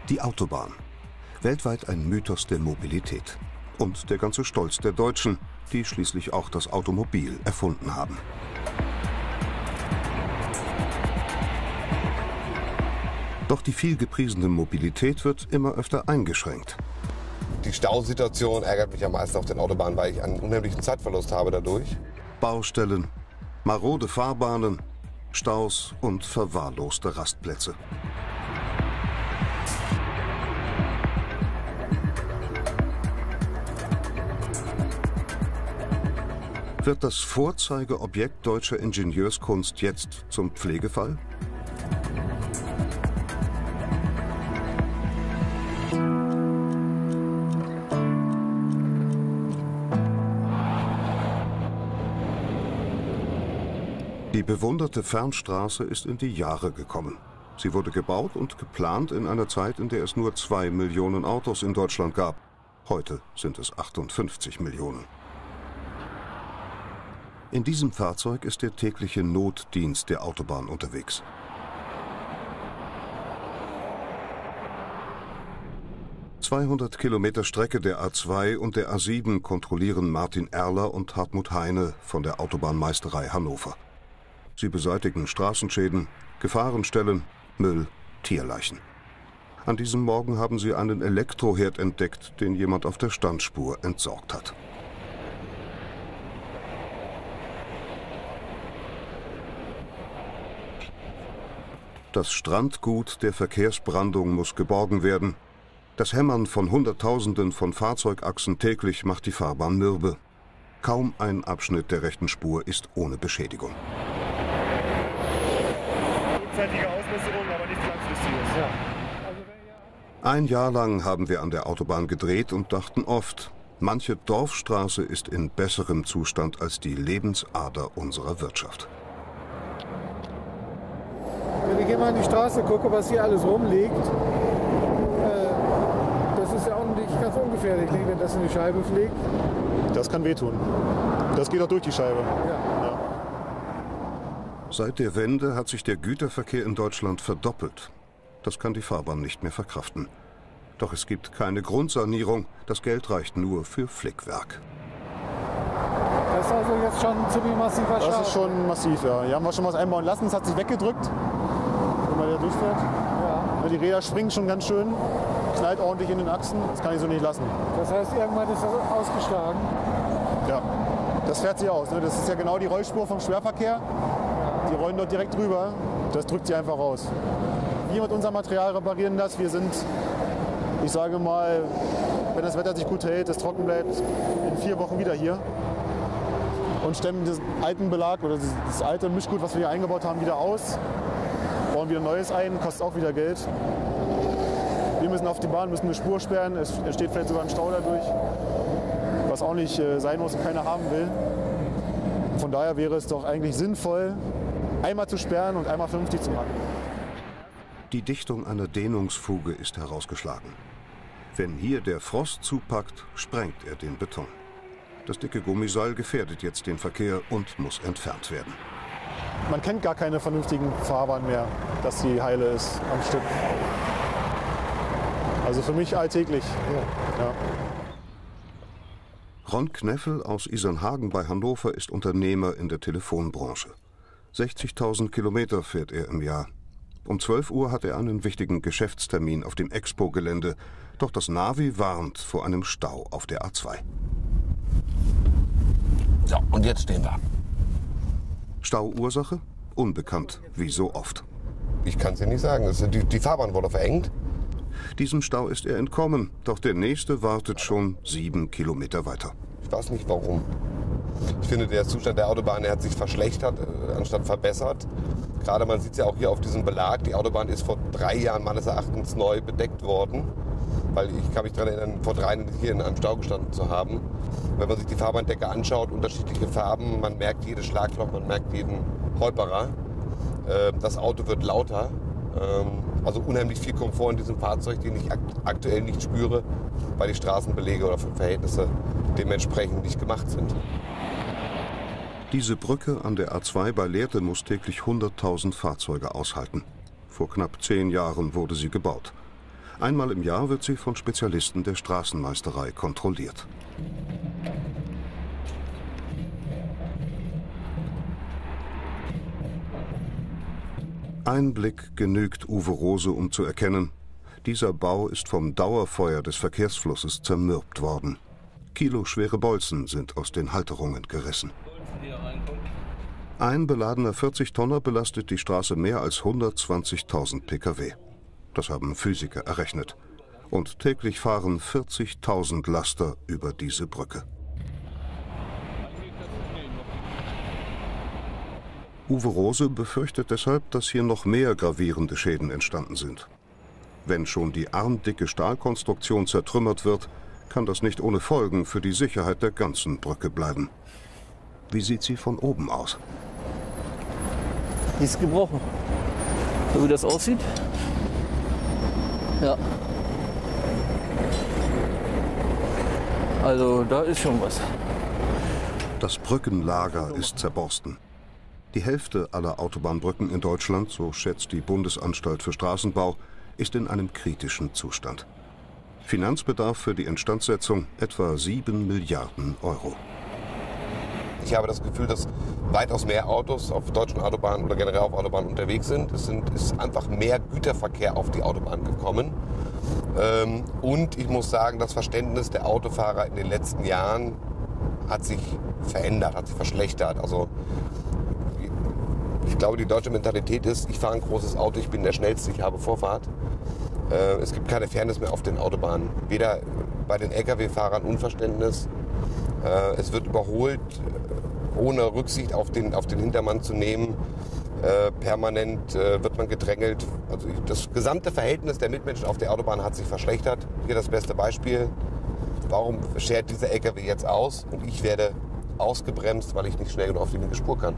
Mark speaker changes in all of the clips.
Speaker 1: Die Autobahn. Weltweit ein Mythos der Mobilität. Und der ganze Stolz der Deutschen, die schließlich auch das Automobil erfunden haben. Doch die viel gepriesene Mobilität wird immer öfter eingeschränkt.
Speaker 2: Die Stausituation ärgert mich am meisten auf den Autobahnen, weil ich einen unheimlichen Zeitverlust habe dadurch.
Speaker 1: Baustellen, marode Fahrbahnen, Staus und verwahrloste Rastplätze. Wird das Vorzeigeobjekt deutscher Ingenieurskunst jetzt zum Pflegefall? Die bewunderte Fernstraße ist in die Jahre gekommen. Sie wurde gebaut und geplant in einer Zeit, in der es nur 2 Millionen Autos in Deutschland gab. Heute sind es 58 Millionen. In diesem Fahrzeug ist der tägliche Notdienst der Autobahn unterwegs. ...200 Kilometer Strecke der A2 und der A7 kontrollieren Martin Erler und Hartmut Heine von der Autobahnmeisterei Hannover. Sie beseitigen Straßenschäden, Gefahrenstellen, Müll, Tierleichen. An diesem Morgen haben sie einen Elektroherd entdeckt, den jemand auf der Standspur entsorgt hat. Das Strandgut der Verkehrsbrandung muss geborgen werden. Das Hämmern von Hunderttausenden von Fahrzeugachsen täglich macht die Fahrbahn mürbe. Kaum ein Abschnitt der rechten Spur ist ohne Beschädigung.
Speaker 3: Kurzzeitige Ausbesserung, aber nichts Langfristiges. Ja.
Speaker 1: Ein Jahr lang haben wir an der Autobahn gedreht und dachten oft, manche Dorfstraße ist in besserem Zustand als die Lebensader unserer Wirtschaft.
Speaker 4: Wenn ich hier mal an die Straße gucke, was hier alles rumliegt, das ist ja auch nicht ganz ungefährlich, wenn das in die Scheibe fliegt.
Speaker 3: Das kann wehtun. Das geht auch durch die Scheibe. Ja.
Speaker 1: Seit der Wende hat sich der Güterverkehr in Deutschland verdoppelt. Das kann die Fahrbahn nicht mehr verkraften. Doch es gibt keine Grundsanierung. Das Geld reicht nur für Flickwerk.
Speaker 4: Das ist also jetzt schon ein ziemlich massiver Schaden.
Speaker 3: Das ist schon massiv, ja. Hier haben wir schon was einbauen lassen. Es hat sich weggedrückt, wenn man da durchfährt. Ja. Die Räder springen schon ganz schön. Knallt ordentlich in den Achsen. Das kann ich so nicht lassen.
Speaker 4: Das heißt, irgendwann ist das ausgeschlagen?
Speaker 3: Ja. Das fährt sie aus. Das ist ja genau die Rollspur vom Schwerverkehr. Die rollen dort direkt drüber. Das drückt sie einfach raus. Wir mit unserem Material reparieren das. Wir sind, ich sage mal, wenn das Wetter sich gut hält, es trocken bleibt, in 4 Wochen wieder hier. Und stemmen den alten Belag oder das alte Mischgut, was wir hier eingebaut haben, wieder aus. Bauen wieder Neues ein, kostet auch wieder Geld. Wir müssen auf die Bahn, müssen eine Spur sperren. Es entsteht vielleicht sogar ein Stau dadurch, was auch nicht sein muss und keiner haben will. Von daher wäre es doch eigentlich sinnvoll, einmal zu sperren und einmal vernünftig zu machen.
Speaker 1: Die Dichtung einer Dehnungsfuge ist herausgeschlagen. Wenn hier der Frost zupackt, sprengt er den Beton. Das dicke Gummiseil gefährdet jetzt den Verkehr und muss entfernt werden.
Speaker 3: Man kennt gar keine vernünftigen Fahrbahnen mehr, dass sie heile ist am Stück. Also für mich alltäglich. Ja.
Speaker 1: Ron Kneffel aus Isernhagen bei Hannover ist Unternehmer in der Telefonbranche. 60.000 Kilometer fährt er im Jahr. Um 12 Uhr hat er einen wichtigen Geschäftstermin auf dem Expo-Gelände. Doch das Navi warnt vor einem Stau auf der A2.
Speaker 2: So, und jetzt stehen wir.
Speaker 1: Stauursache? Unbekannt, wie so oft.
Speaker 2: Ich kann es dir nicht sagen. Die Fahrbahn wurde verengt.
Speaker 1: Diesem Stau ist er entkommen, doch der nächste wartet schon 7 Kilometer weiter.
Speaker 2: Ich weiß nicht warum. Ich finde, der Zustand der Autobahn, der hat sich verschlechtert, anstatt verbessert. Gerade man sieht es ja auch hier auf diesem Belag. Die Autobahn ist vor 3 Jahren meines Erachtens neu bedeckt worden. Weil ich kann mich daran erinnern, vor 3 Jahren hier in einem Stau gestanden zu haben. Wenn man sich die Fahrbahndecke anschaut, unterschiedliche Farben, man merkt jedes Schlagloch, man merkt jeden Holperer. Das Auto wird lauter. Also unheimlich viel Komfort in diesem Fahrzeug, den ich aktuell nicht spüre, weil die Straßenbelege oder Verhältnisse dementsprechend nicht gemacht sind.
Speaker 1: Diese Brücke an der A2 bei Lehrte muss täglich 100.000 Fahrzeuge aushalten. Vor knapp 10 Jahren wurde sie gebaut. Einmal im Jahr wird sie von Spezialisten der Straßenmeisterei kontrolliert. Ein Blick genügt Uwe Rose, um zu erkennen, dieser Bau ist vom Dauerfeuer des Verkehrsflusses zermürbt worden. Kiloschwere Bolzen sind aus den Halterungen gerissen. Ein beladener 40-Tonner belastet die Straße mehr als 120.000 Pkw. Das haben Physiker errechnet. Und täglich fahren 40.000 Laster über diese Brücke. Uwe Rose befürchtet deshalb, dass hier noch mehr gravierende Schäden entstanden sind. Wenn schon die armdicke Stahlkonstruktion zertrümmert wird, kann das nicht ohne Folgen für die Sicherheit der ganzen Brücke bleiben. Wie sieht sie von oben aus?
Speaker 5: Die ist gebrochen. So wie das aussieht. Ja. Also da ist schon was.
Speaker 1: Das Brückenlager ist zerborsten. Die Hälfte aller Autobahnbrücken in Deutschland, so schätzt die Bundesanstalt für Straßenbau, ist in einem kritischen Zustand. Finanzbedarf für die Instandsetzung etwa 7 Milliarden Euro.
Speaker 2: Ich habe das Gefühl, dass weitaus mehr Autos auf deutschen Autobahnen oder generell auf Autobahnen unterwegs sind. Es ist einfach mehr Güterverkehr auf die Autobahn gekommen. Und ich muss sagen, das Verständnis der Autofahrer in den letzten Jahren hat sich verändert, hat sich verschlechtert. Also ich glaube, die deutsche Mentalität ist, ich fahre ein großes Auto, ich bin der Schnellste, ich habe Vorfahrt. Es gibt keine Fairness mehr auf den Autobahnen. Weder bei den Lkw-Fahrern Unverständnis. Es wird überholt, ohne Rücksicht auf den Hintermann zu nehmen. Permanent wird man gedrängelt. Also das gesamte Verhältnis der Mitmenschen auf der Autobahn hat sich verschlechtert. Hier das beste Beispiel. Warum schert dieser Lkw jetzt aus und ich werde ausgebremst, weil ich nicht schnell genug auf die linke Spur kann?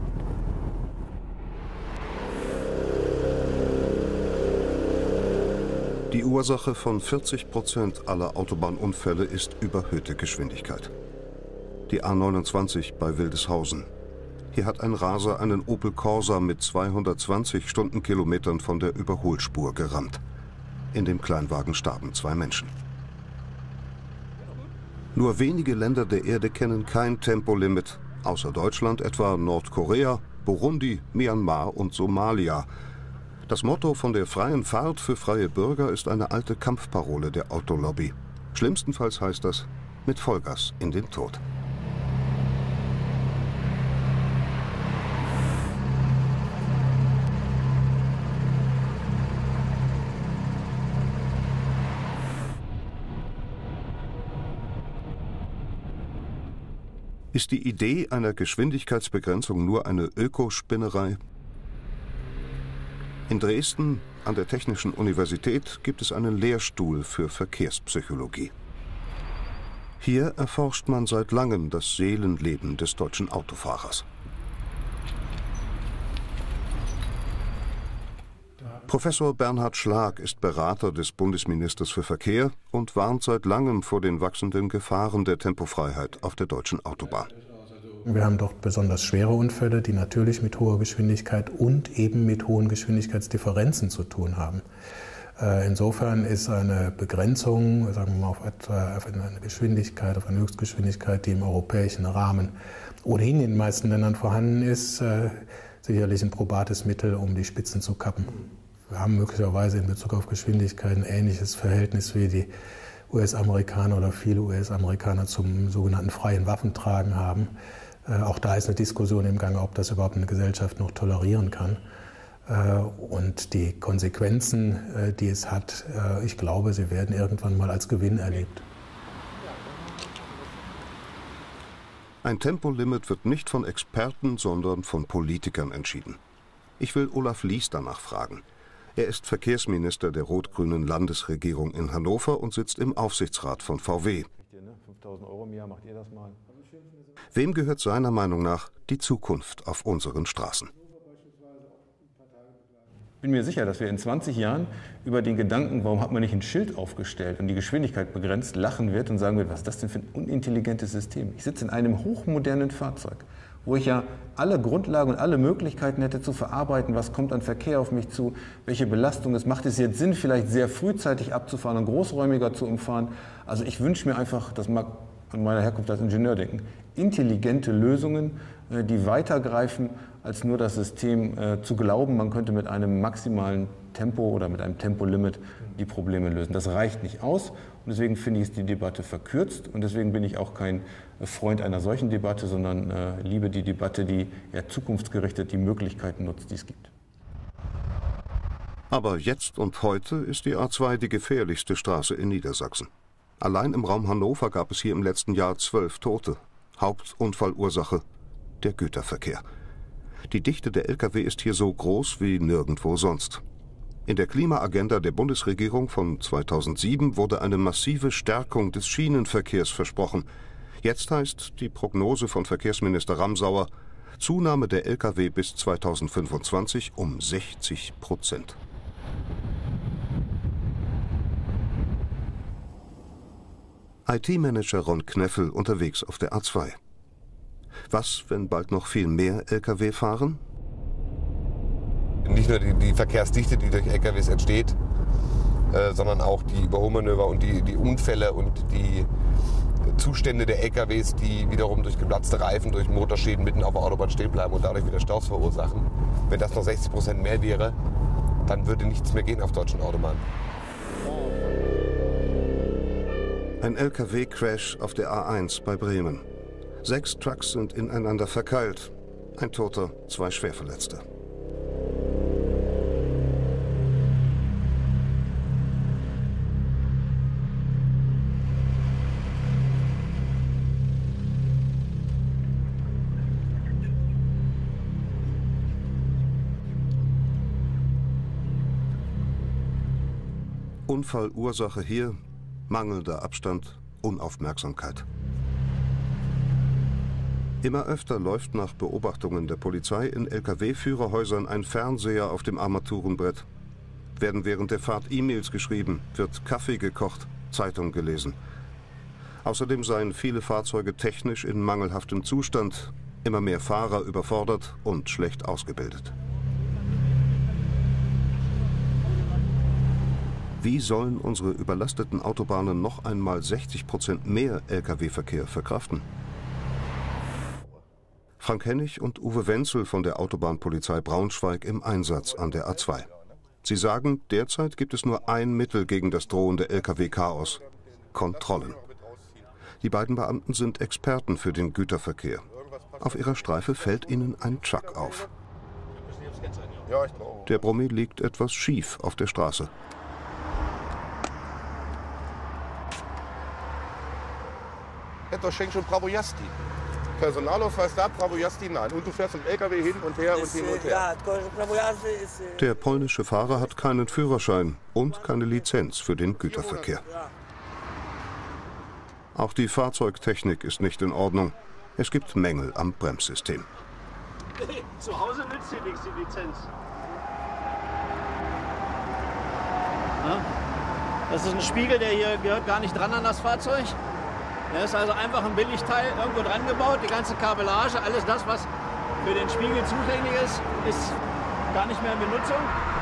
Speaker 1: Die Ursache von 40% aller Autobahnunfälle ist überhöhte Geschwindigkeit. Die A29 bei Wildeshausen. Hier hat ein Raser einen Opel Corsa mit 220 Stundenkilometern von der Überholspur gerammt. In dem Kleinwagen starben 2 Menschen. Nur wenige Länder der Erde kennen kein Tempolimit, außer Deutschland etwa Nordkorea, Burundi, Myanmar und Somalia. Das Motto von der freien Fahrt für freie Bürger ist eine alte Kampfparole der Autolobby. Schlimmstenfalls heißt das mit Vollgas in den Tod. Ist die Idee einer Geschwindigkeitsbegrenzung nur eine Ökospinnerei? In Dresden an der Technischen Universität gibt es einen Lehrstuhl für Verkehrspsychologie. Hier erforscht man seit langem das Seelenleben des deutschen Autofahrers. Professor Bernhard Schlag ist Berater des Bundesministers für Verkehr und warnt seit langem vor den wachsenden Gefahren der Tempofreiheit auf der deutschen Autobahn.
Speaker 6: Wir haben dort besonders schwere Unfälle, die natürlich mit hoher Geschwindigkeit und eben mit hohen Geschwindigkeitsdifferenzen zu tun haben. Insofern ist eine Begrenzung, sagen wir mal, auf eine Geschwindigkeit, auf eine Höchstgeschwindigkeit, die im europäischen Rahmen ohnehin in den meisten Ländern vorhanden ist, sicherlich ein probates Mittel, um die Spitzen zu kappen. Wir haben möglicherweise in Bezug auf Geschwindigkeit ein ähnliches Verhältnis wie die US-Amerikaner oder viele US-Amerikaner zum sogenannten freien Waffentragen haben. Auch da ist eine Diskussion im Gange, ob das überhaupt eine Gesellschaft noch tolerieren kann. Und die Konsequenzen, die es hat, ich glaube, sie werden irgendwann mal als Gewinn erlebt.
Speaker 1: Ein Tempolimit wird nicht von Experten, sondern von Politikern entschieden. Ich will Olaf Lies danach fragen. Er ist Verkehrsminister der rot-grünen Landesregierung in Hannover und sitzt im Aufsichtsrat von VW. 5.000 € im Jahr macht ihr das mal. Wem gehört seiner Meinung nach die Zukunft auf unseren Straßen?
Speaker 7: Ich bin mir sicher, dass wir in 20 Jahren über den Gedanken, warum hat man nicht ein Schild aufgestellt und die Geschwindigkeit begrenzt, lachen wird und sagen wird, was ist das denn für ein unintelligentes System? Ich sitze in einem hochmodernen Fahrzeug wo ich ja alle Grundlagen und alle Möglichkeiten hätte zu verarbeiten, was kommt an Verkehr auf mich zu, welche Belastung es macht. Es jetzt Sinn, vielleicht sehr frühzeitig abzufahren und großräumiger zu umfahren. Also ich wünsche mir einfach, das mag an meiner Herkunft als Ingenieur denken, intelligente Lösungen, die weitergreifen, als nur das System zu glauben, man könnte mit einem maximalen Tempo oder mit einem Tempolimit die Probleme lösen. Das reicht nicht aus und deswegen finde ich, ist die Debatte verkürzt und deswegen bin ich auch kein Freund einer solchen Debatte, sondern liebe die Debatte, die eher zukunftsgerichtet die Möglichkeiten nutzt, die es gibt.
Speaker 1: Aber jetzt und heute ist die A2 die gefährlichste Straße in Niedersachsen. Allein im Raum Hannover gab es hier im letzten Jahr 12 Tote. Hauptunfallursache der Güterverkehr. Die Dichte der Lkw ist hier so groß wie nirgendwo sonst. In der Klimaagenda der Bundesregierung von 2007 wurde eine massive Stärkung des Schienenverkehrs versprochen. Jetzt heißt die Prognose von Verkehrsminister Ramsauer Zunahme der Lkw bis 2025 um 60%. IT-Manager Ron Kneffel unterwegs auf der A2. Was, wenn bald noch viel mehr Lkw fahren?
Speaker 2: Nicht nur die Verkehrsdichte, die durch LKWs entsteht, sondern auch die Überholmanöver und die Unfälle und die Zustände der LKWs, die wiederum durch geplatzte Reifen, durch Motorschäden mitten auf der Autobahn stehen bleiben und dadurch wieder Staus verursachen. Wenn das noch 60% mehr wäre, dann würde nichts mehr gehen auf deutschen Autobahnen.
Speaker 1: Ein Lkw-Crash auf der A1 bei Bremen. 6 Trucks sind ineinander verkeilt. Ein Toter, 2 Schwerverletzte. Unfallursache hier, mangelnder Abstand, Unaufmerksamkeit. Immer öfter läuft nach Beobachtungen der Polizei in Lkw-Führerhäusern ein Fernseher auf dem Armaturenbrett. Werden während der Fahrt E-Mails geschrieben, wird Kaffee gekocht, Zeitung gelesen. Außerdem seien viele Fahrzeuge technisch in mangelhaftem Zustand, immer mehr Fahrer überfordert und schlecht ausgebildet. Wie sollen unsere überlasteten Autobahnen noch einmal 60% mehr Lkw-Verkehr verkraften? Frank Hennig und Uwe Wenzel von der Autobahnpolizei Braunschweig im Einsatz an der A2. Sie sagen, derzeit gibt es nur ein Mittel gegen das drohende Lkw-Chaos: Kontrollen. Die beiden Beamten sind Experten für den Güterverkehr. Auf ihrer Streife fällt ihnen ein Truck auf. Der Brummi liegt etwas schief auf der Straße.
Speaker 8: Etto schenkt schon Bravo-Jasti. Personalausweis da, Bravo-Jasti, nein. Und du fährst mit dem LKW hin und her und hin und her.
Speaker 1: Der polnische Fahrer hat keinen Führerschein und keine Lizenz für den Güterverkehr. Auch die Fahrzeugtechnik ist nicht in Ordnung. Es gibt Mängel am Bremssystem.
Speaker 9: Zu Hause nützt dir nichts, die Lizenz. Das ist ein Spiegel, der hier gehört gar nicht dran an das Fahrzeug. Der ist also einfach ein Billigteil irgendwo dran gebaut. Die ganze Kabellage, alles das, was für den Spiegel zuständig ist, ist gar nicht mehr in Benutzung.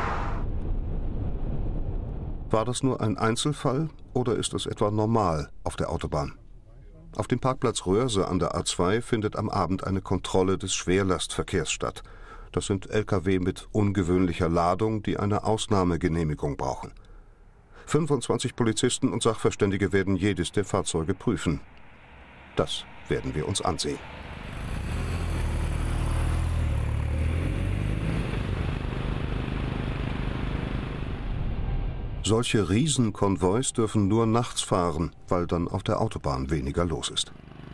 Speaker 1: War das nur ein Einzelfall oder ist es etwa normal auf der Autobahn? Auf dem Parkplatz Röhrse an der A2 findet am Abend eine Kontrolle des Schwerlastverkehrs statt. Das sind Lkw mit ungewöhnlicher Ladung, die eine Ausnahmegenehmigung brauchen. 25 Polizisten und Sachverständige werden jedes der Fahrzeuge prüfen. Das werden wir uns ansehen. Solche Riesenkonvois dürfen nur nachts fahren, weil dann auf der Autobahn weniger los ist.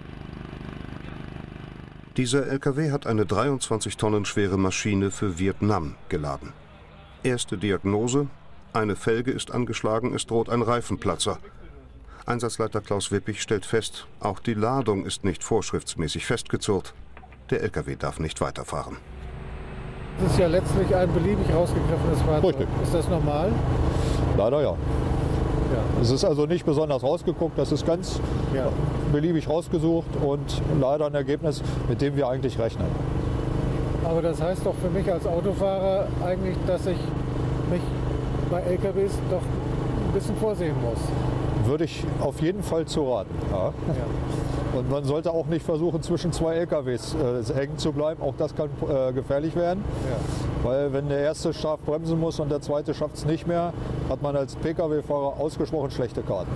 Speaker 1: Dieser LKW hat eine 23 Tonnen schwere Maschine für Vietnam geladen. Erste Diagnose: eine Felge ist angeschlagen, es droht ein Reifenplatzer. Einsatzleiter Klaus Wippich stellt fest, auch die Ladung ist nicht vorschriftsmäßig festgezurrt. Der LKW darf nicht weiterfahren.
Speaker 4: Das ist ja letztlich ein beliebig rausgegriffenes Fahrzeug.
Speaker 8: Richtig.
Speaker 4: Ist das normal?
Speaker 8: Leider ja.
Speaker 10: Ja. Es ist also nicht besonders rausgeguckt, das ist ganz beliebig rausgesucht und leider ein Ergebnis, mit dem wir eigentlich rechnen.
Speaker 4: Aber das heißt doch für mich als Autofahrer eigentlich, dass ich mich bei LKWs doch ein bisschen vorsehen muss.
Speaker 10: Würde ich auf jeden Fall zu raten. Ja. Ja. Und man sollte auch nicht versuchen, zwischen zwei LKWs hängen zu bleiben. Auch das kann gefährlich werden. Ja. Weil wenn der erste scharf bremsen muss und der zweite schafft es nicht mehr, hat man als Pkw-Fahrer ausgesprochen schlechte Karten.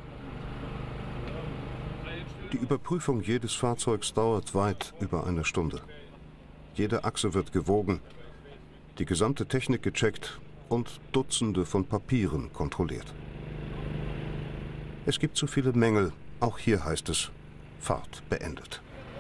Speaker 1: Die Überprüfung jedes Fahrzeugs dauert weit über eine Stunde. Jede Achse wird gewogen, die gesamte Technik gecheckt und Dutzende von Papieren kontrolliert. Es gibt zu viele Mängel. Auch hier heißt es, Fahrt beendet.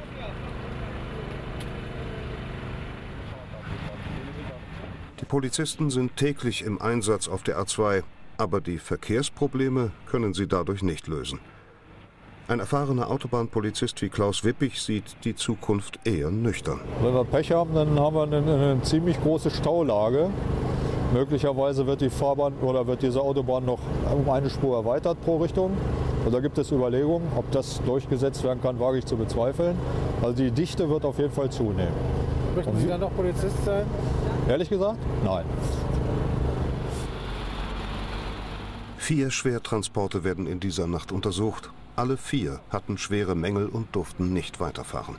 Speaker 1: Die Polizisten sind täglich im Einsatz auf der A2, aber die Verkehrsprobleme können sie dadurch nicht lösen. Ein erfahrener Autobahnpolizist wie Klaus Wippich sieht die Zukunft eher nüchtern.
Speaker 10: Wenn wir Pech haben, dann haben wir eine ziemlich große Staulage. Möglicherweise wird die Fahrbahn oder wird diese Autobahn noch um eine Spur erweitert pro Richtung. Und da gibt es Überlegungen, ob das durchgesetzt werden kann, wage ich zu bezweifeln. Also die Dichte wird auf jeden Fall zunehmen.
Speaker 4: Möchten Sie dann noch Polizist sein?
Speaker 10: Ehrlich gesagt? Nein.
Speaker 1: 4 Schwertransporte werden in dieser Nacht untersucht. Alle 4 hatten schwere Mängel und durften nicht weiterfahren.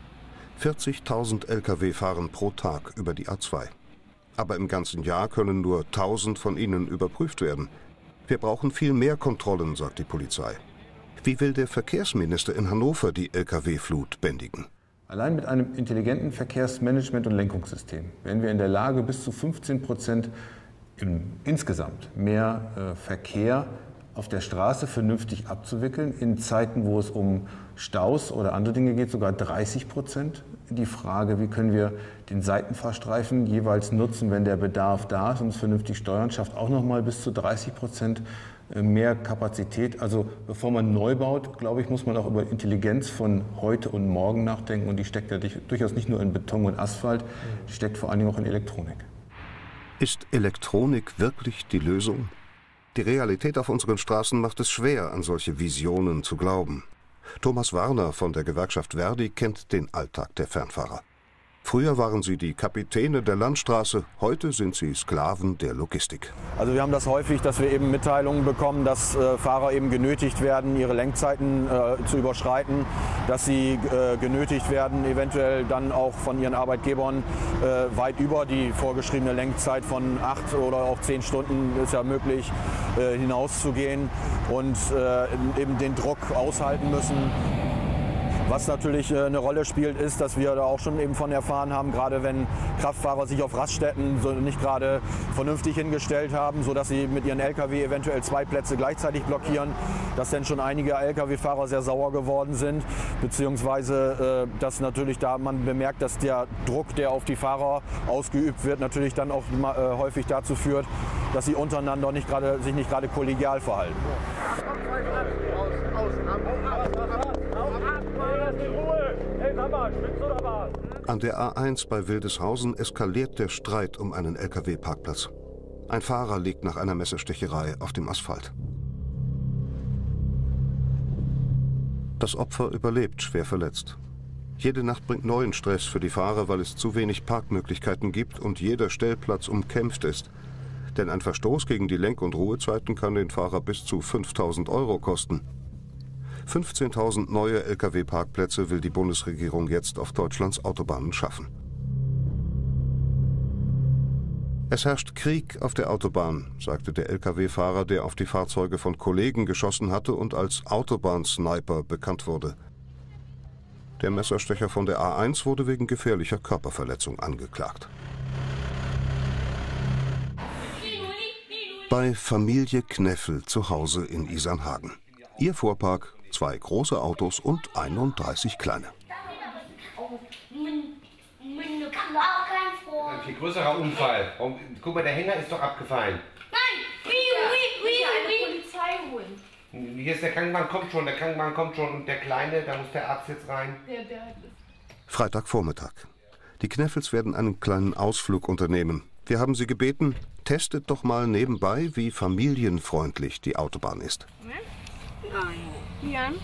Speaker 1: 40.000 Lkw fahren pro Tag über die A2. Aber im ganzen Jahr können nur 1.000 von ihnen überprüft werden. Wir brauchen viel mehr Kontrollen, sagt die Polizei. Wie will der Verkehrsminister in Hannover die Lkw-Flut bändigen?
Speaker 7: Allein mit einem intelligenten Verkehrsmanagement- und Lenkungssystem wären wir in der Lage, bis zu 15% insgesamt mehr Verkehr auf der Straße vernünftig abzuwickeln. In Zeiten, wo es um Staus oder andere Dinge geht, sogar 30%. Die Frage, wie können wir den Seitenfahrstreifen jeweils nutzen, wenn der Bedarf da ist und es vernünftig steuern, schafft auch noch mal bis zu 30% mehr Kapazität. Also bevor man neu baut, glaube ich, muss man auch über Intelligenz von heute und morgen nachdenken. Und die steckt ja durchaus nicht nur in Beton und Asphalt, die steckt vor allen Dingen auch in Elektronik.
Speaker 1: Ist Elektronik wirklich die Lösung? Die Realität auf unseren Straßen macht es schwer, an solche Visionen zu glauben. Thomas Warner von der Gewerkschaft Verdi kennt den Alltag der Fernfahrer. Früher waren sie die Kapitäne der Landstraße, heute sind sie Sklaven der Logistik.
Speaker 11: Also wir haben das häufig, dass wir eben Mitteilungen bekommen, dass Fahrer eben genötigt werden, ihre Lenkzeiten zu überschreiten, dass sie genötigt werden, eventuell dann auch von ihren Arbeitgebern weit über die vorgeschriebene Lenkzeit von 8 oder auch 10 Stunden ist ja möglich, hinauszugehen und eben den Druck aushalten müssen. Was natürlich eine Rolle spielt, ist, dass wir da auch schon eben von erfahren haben, gerade wenn Kraftfahrer sich auf Raststätten so nicht gerade vernünftig hingestellt haben, sodass sie mit ihren Lkw eventuell 2 Plätze gleichzeitig blockieren, dass dann schon einige Lkw-Fahrer sehr sauer geworden sind, beziehungsweise dass natürlich da man bemerkt, dass der Druck, der auf die Fahrer ausgeübt wird, natürlich dann auch häufig dazu führt, dass sie untereinander sich nicht gerade kollegial verhalten.
Speaker 1: An der A1 bei Wildeshausen eskaliert der Streit um einen Lkw-Parkplatz. Ein Fahrer liegt nach einer Messerstecherei auf dem Asphalt. Das Opfer überlebt schwer verletzt. Jede Nacht bringt neuen Stress für die Fahrer, weil es zu wenig Parkmöglichkeiten gibt und jeder Stellplatz umkämpft ist. Denn ein Verstoß gegen die Lenk- und Ruhezeiten kann den Fahrer bis zu 5.000 € kosten. 15.000 neue Lkw-Parkplätze will die Bundesregierung jetzt auf Deutschlands Autobahnen schaffen. Es herrscht Krieg auf der Autobahn, sagte der Lkw-Fahrer, der auf die Fahrzeuge von Kollegen geschossen hatte und als Autobahnsniper bekannt wurde. Der Messerstecher von der A1 wurde wegen gefährlicher Körperverletzung angeklagt. Bei Familie Kneffel zu Hause in Isernhagen. Ihr Fuhrpark, 2 große Autos und 31 kleine.
Speaker 2: Ein viel größerer Unfall. Guck mal, der Hänger ist doch abgefallen.
Speaker 12: Nein! Eine Polizei holen.
Speaker 2: Hier ist der Krankenwagen, kommt schon. Und der Kleine, da muss der Arzt jetzt rein.
Speaker 1: Freitagvormittag. Die Kneffels werden einen kleinen Ausflug unternehmen. Wir haben sie gebeten, Testet doch mal nebenbei, wie familienfreundlich die Autobahn ist.
Speaker 12: Jan?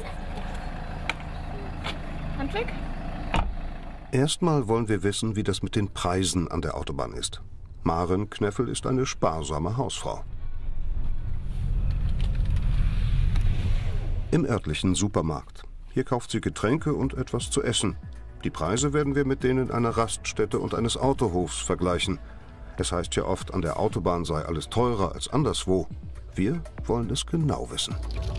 Speaker 12: Hand weg?
Speaker 1: Erstmal wollen wir wissen, wie das mit den Preisen an der Autobahn ist. Maren Kneffel ist eine sparsame Hausfrau. Im örtlichen Supermarkt. Hier kauft sie Getränke und etwas zu essen. Die Preise werden wir mit denen einer Raststätte und eines Autohofs vergleichen. Es heißt ja oft, an der Autobahn sei alles teurer als anderswo. Wir wollen es genau wissen.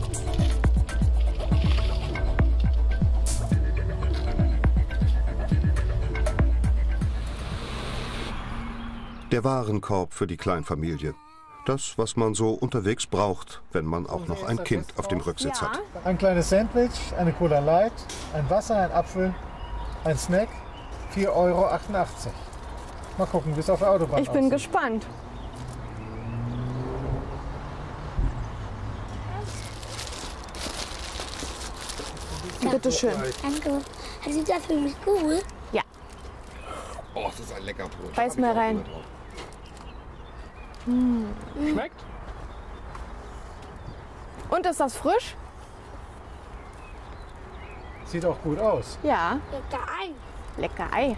Speaker 1: Der Warenkorb für die Kleinfamilie. Das, was man so unterwegs braucht, wenn man auch noch ein Kind auf dem Rücksitz hat.
Speaker 4: Ein kleines Sandwich, eine Cola Light, ein Wasser, ein Apfel, ein Snack, 4,88 Euro. Mal gucken, wie es auf der Autobahn aussieht.
Speaker 13: Ich bin gespannt. Bitte schön.
Speaker 12: Danke. Hast du das für mich cool?
Speaker 13: Ja.
Speaker 2: Oh, das ist ein lecker Brot.
Speaker 13: Beiß mal rein.
Speaker 9: Schmeckt?
Speaker 13: Und ist das frisch?
Speaker 4: Sieht auch gut aus.
Speaker 13: Ja.
Speaker 12: Lecker Ei.
Speaker 13: Lecker Ei.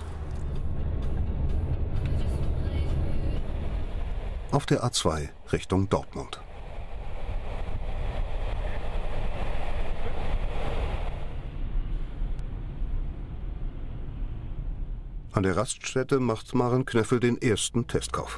Speaker 1: Auf der A2 Richtung Dortmund. An der Raststätte macht Maren Kneffel den ersten Testkauf.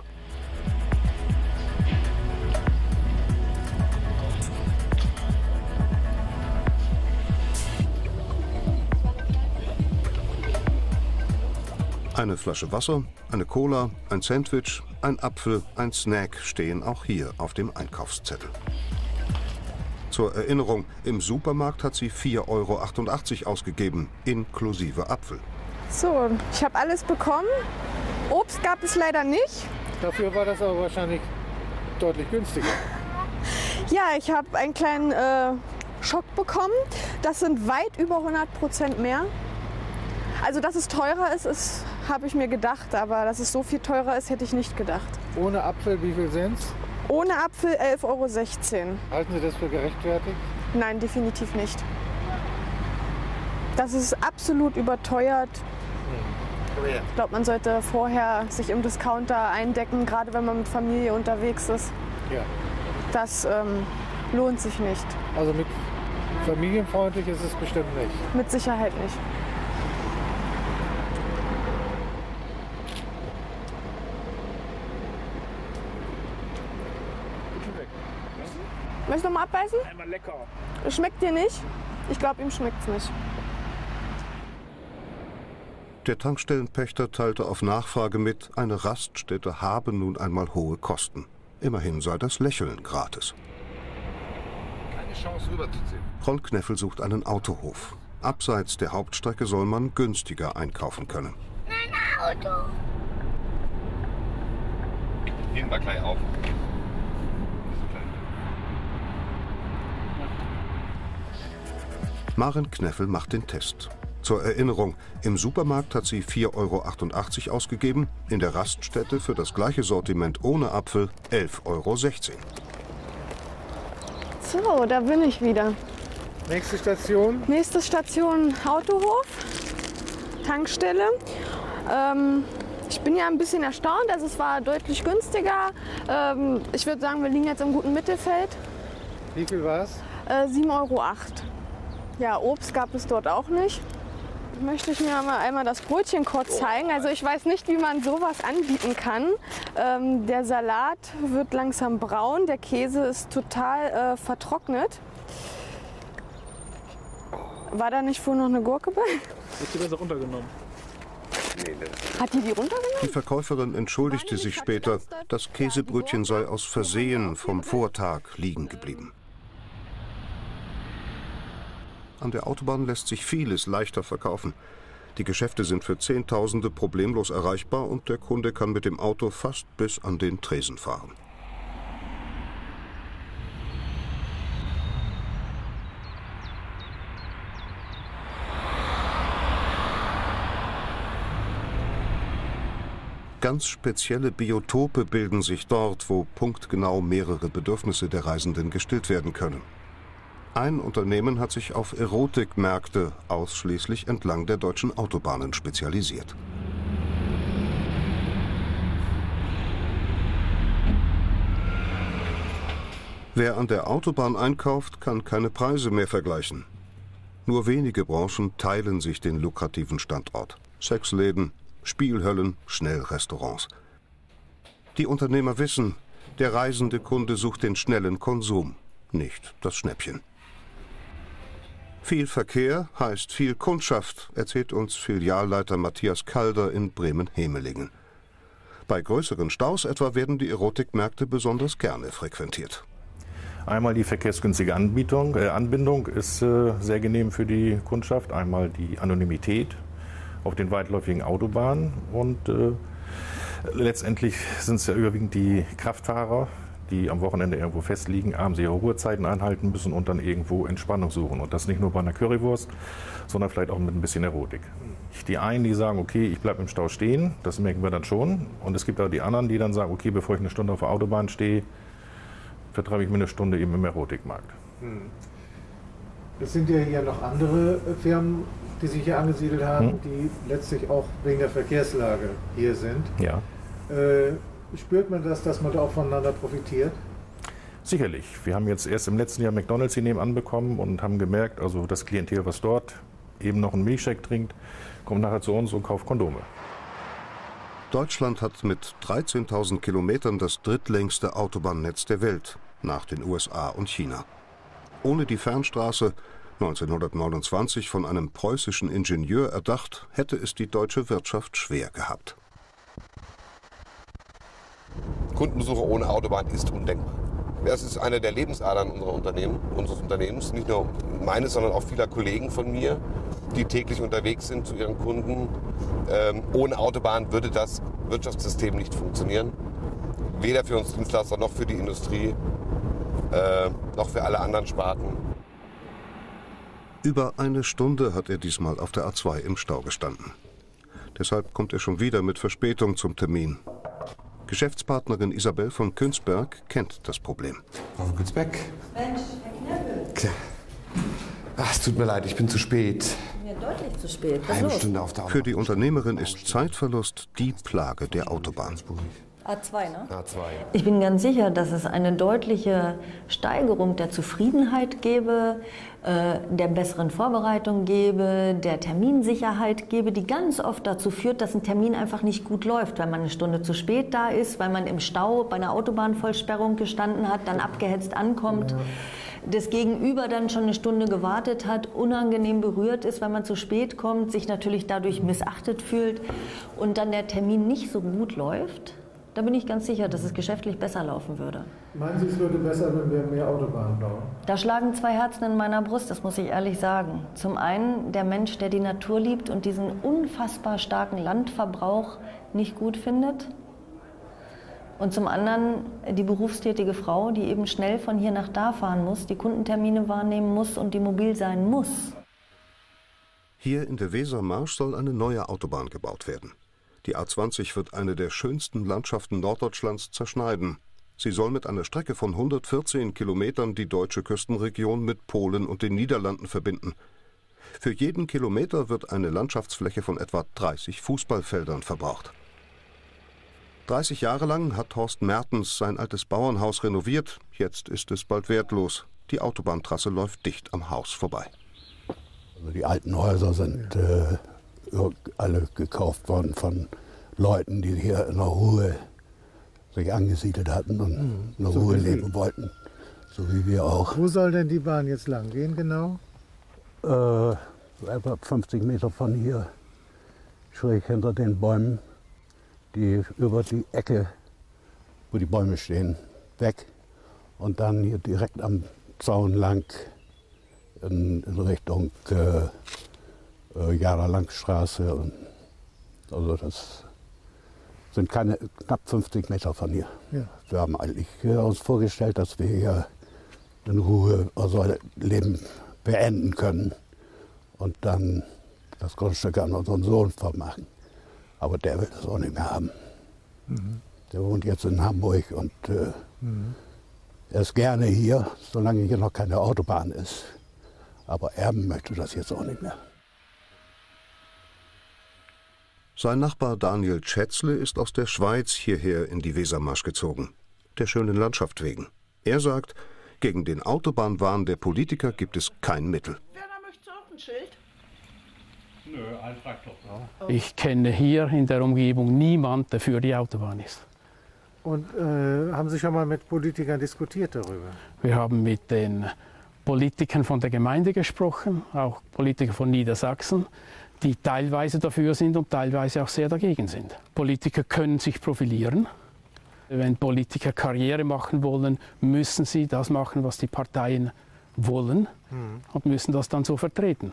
Speaker 1: Eine Flasche Wasser, eine Cola, ein Sandwich, ein Apfel, ein Snack stehen auch hier auf dem Einkaufszettel. Zur Erinnerung, im Supermarkt hat sie 4,88 Euro ausgegeben, inklusive Apfel.
Speaker 13: So, ich habe alles bekommen. Obst gab es leider nicht.
Speaker 4: Dafür war das aber wahrscheinlich deutlich günstiger.
Speaker 13: Ja, ich habe einen kleinen Schock bekommen. Das sind weit über 100% mehr. Also, dass es teurer ist, habe ich mir gedacht. Aber dass es so viel teurer ist, hätte ich nicht gedacht.
Speaker 4: Ohne Apfel, wie viel sind's?
Speaker 13: Ohne Apfel 11,16 Euro.
Speaker 4: Halten Sie das für gerechtfertigt?
Speaker 13: Nein, definitiv nicht. Das ist absolut überteuert. Ich glaube, man sollte vorher sich im Discounter eindecken, gerade wenn man mit Familie unterwegs ist.
Speaker 4: Ja.
Speaker 13: Das lohnt sich nicht.
Speaker 4: Also mit familienfreundlich ist es bestimmt nicht.
Speaker 13: Mit Sicherheit nicht. Möchtest du noch mal abbeißen?
Speaker 9: Einmal lecker.
Speaker 13: Schmeckt dir nicht? Ich glaube, ihm schmeckt's nicht.
Speaker 1: Der Tankstellenpächter teilte auf Nachfrage mit, eine Raststätte habe nun einmal hohe Kosten. Immerhin sei das Lächeln gratis.
Speaker 2: Keine Chance rüberzuziehen.
Speaker 1: Ron Kneffel sucht einen Autohof. Abseits der Hauptstrecke soll man günstiger einkaufen können.
Speaker 12: Mein Auto.
Speaker 2: Gehen wir gleich auf.
Speaker 1: Maren Kneffel macht den Test. Zur Erinnerung, im Supermarkt hat sie 4,88 Euro ausgegeben, in der Raststätte für das gleiche Sortiment ohne Apfel 11,16 Euro.
Speaker 13: So, da bin ich wieder.
Speaker 4: Nächste Station?
Speaker 13: Nächste Station Autohof, Tankstelle. Ich bin ja ein bisschen erstaunt, also es war deutlich günstiger. Ich würde sagen, wir liegen jetzt im guten Mittelfeld.
Speaker 4: Wie viel war es?
Speaker 13: 7,08 Euro. Ja, Obst gab es dort auch nicht. Möchte ich mir mal einmal das Brötchen kurz zeigen. Also ich weiß nicht, wie man sowas anbieten kann. Der Salat wird langsam braun, der Käse ist total vertrocknet. War da nicht vorher noch eine Gurke bei?
Speaker 9: Hast du das auch runtergenommen?
Speaker 13: Hat die runtergenommen?
Speaker 1: Die Verkäuferin entschuldigte sich später, das Käsebrötchen sei aus Versehen vom Vortag liegen geblieben. An der Autobahn lässt sich vieles leichter verkaufen. Die Geschäfte sind für Zehntausende problemlos erreichbar und der Kunde kann mit dem Auto fast bis an den Tresen fahren. Ganz spezielle Biotope bilden sich dort, wo punktgenau mehrere Bedürfnisse der Reisenden gestillt werden können. Ein Unternehmen hat sich auf Erotikmärkte ausschließlich entlang der deutschen Autobahnen spezialisiert. Wer an der Autobahn einkauft, kann keine Preise mehr vergleichen. Nur wenige Branchen teilen sich den lukrativen Standort. Sexläden, Spielhöllen, Schnellrestaurants. Die Unternehmer wissen, der reisende Kunde sucht den schnellen Konsum, nicht das Schnäppchen. Viel Verkehr heißt viel Kundschaft, erzählt uns Filialleiter Matthias Kalder in Bremen-Hemelingen. Bei größeren Staus etwa werden die Erotikmärkte besonders gerne frequentiert.
Speaker 14: Einmal die verkehrsgünstige Anbindung ist sehr genehm für die Kundschaft. Einmal die Anonymität auf den weitläufigen Autobahnen. Und letztendlich sind es ja überwiegend die Kraftfahrer, die am Wochenende irgendwo festliegen, abends ihre Ruhezeiten einhalten müssen und dann irgendwo Entspannung suchen. Und das nicht nur bei einer Currywurst, sondern vielleicht auch mit ein bisschen Erotik. Die einen, die sagen, okay, ich bleibe im Stau stehen, das merken wir dann schon. Und es gibt auch die anderen, die dann sagen, okay, bevor ich eine Stunde auf der Autobahn stehe, vertreibe ich mir eine Stunde eben im Erotikmarkt.
Speaker 4: Es sind ja hier noch andere Firmen, die sich hier angesiedelt haben, die letztlich auch wegen der Verkehrslage hier sind.
Speaker 14: Ja.
Speaker 4: Spürt man das, dass man da auch voneinander profitiert?
Speaker 14: Sicherlich. Wir haben jetzt erst im letzten Jahr McDonald's hier nebenan bekommen und haben gemerkt, also das Klientel, was dort eben noch einen Milchshake trinkt, kommt nachher zu uns und kauft Kondome.
Speaker 1: Deutschland hat mit 13.000 Kilometern das drittlängste Autobahnnetz der Welt, nach den USA und China. Ohne die Fernstraße, 1929 von einem preußischen Ingenieur erdacht, hätte es die deutsche Wirtschaft schwer gehabt.
Speaker 2: Kundenbesuche ohne Autobahn ist undenkbar. Das ist eine der Lebensadern unseres Unternehmens, nicht nur meines, sondern auch vieler Kollegen von mir, die täglich unterwegs sind zu ihren Kunden. Ohne Autobahn würde das Wirtschaftssystem nicht funktionieren. Weder für uns Dienstleister noch für die Industrie, noch für alle anderen Sparten.
Speaker 1: Über eine Stunde hat er diesmal auf der A2 im Stau gestanden. Deshalb kommt er schon wieder mit Verspätung zum Termin. Geschäftspartnerin Isabel von Künsberg kennt das Problem.
Speaker 2: Frau von Künsberg.
Speaker 15: Mensch, Herr Knöppel.
Speaker 2: Ach, es tut mir leid, ich bin zu spät.
Speaker 15: Ja, deutlich zu spät. Was
Speaker 2: Eine
Speaker 15: los?
Speaker 2: Stunde auf der Autobahn.
Speaker 1: Für die Unternehmerin ist Zeitverlust die Plage der Autobahn.
Speaker 15: A2, ne?
Speaker 2: A2.
Speaker 15: Ich bin ganz sicher, dass es eine deutliche Steigerung der Zufriedenheit gäbe, der besseren Vorbereitung gäbe, der Terminsicherheit gäbe, die ganz oft dazu führt, dass ein Termin einfach nicht gut läuft, weil man eine Stunde zu spät da ist, weil man im Stau bei einer Autobahnvollsperrung gestanden hat, dann abgehetzt ankommt. Ja. Das Gegenüber dann schon eine Stunde gewartet hat, unangenehm berührt ist, weil man zu spät kommt, sich natürlich dadurch missachtet fühlt und dann der Termin nicht so gut läuft. Da bin ich ganz sicher, dass es geschäftlich besser laufen würde.
Speaker 4: Meinen Sie, es würde besser, wenn wir mehr Autobahnen bauen?
Speaker 15: Da schlagen zwei Herzen in meiner Brust, das muss ich ehrlich sagen. Zum einen der Mensch, der die Natur liebt und diesen unfassbar starken Landverbrauch nicht gut findet. Und zum anderen die berufstätige Frau, die eben schnell von hier nach da fahren muss, die Kundentermine wahrnehmen muss und die mobil sein muss.
Speaker 1: Hier in der Wesermarsch soll eine neue Autobahn gebaut werden. Die A20 wird eine der schönsten Landschaften Norddeutschlands zerschneiden. Sie soll mit einer Strecke von 114 Kilometern die deutsche Küstenregion mit Polen und den Niederlanden verbinden. Für jeden Kilometer wird eine Landschaftsfläche von etwa 30 Fußballfeldern verbraucht. 30 Jahre lang hat Horst Mertens sein altes Bauernhaus renoviert. Jetzt ist es bald wertlos. Die Autobahntrasse läuft dicht am Haus vorbei.
Speaker 16: Also die alten Häuser sind alle gekauft worden von Leuten, die hier in der Ruhe sich angesiedelt hatten und in der Ruhe leben wollten, so wie wir auch.
Speaker 4: Wo soll denn die Bahn jetzt lang gehen genau?
Speaker 16: Etwa 50 Meter von hier, schräg hinter den Bäumen, die über die Ecke, wo die Bäume stehen, weg und dann hier direkt am Zaun lang in Richtung Jara-Langstraße. Also das sind knapp 50 Meter von hier. Ja. Wir haben eigentlich uns vorgestellt, dass wir hier in Ruhe unser Leben beenden können und dann das Grundstück an unseren Sohn vermachen. Aber der will das auch nicht mehr haben. Der wohnt jetzt in Hamburg und er ist gerne hier, solange hier noch keine Autobahn ist. Aber erben möchte das jetzt auch nicht mehr.
Speaker 1: Sein Nachbar Daniel Schätzle ist aus der Schweiz hierher in die Wesermarsch gezogen, der schönen Landschaft wegen. Er sagt, gegen den Autobahnwahn der Politiker gibt es kein Mittel.
Speaker 12: Möchtest du auch ein Schild?
Speaker 17: Nö, ein Traktor. Ich kenne hier in der Umgebung niemanden, der für die Autobahn ist.
Speaker 4: Und haben Sie schon mal mit Politikern diskutiert darüber?
Speaker 17: Wir haben mit den Politikern von der Gemeinde gesprochen, auch Politiker von Niedersachsen, die teilweise dafür sind und teilweise auch sehr dagegen sind. Politiker können sich profilieren. Wenn Politiker Karriere machen wollen, müssen sie das machen, was die Parteien wollen und müssen das dann so vertreten.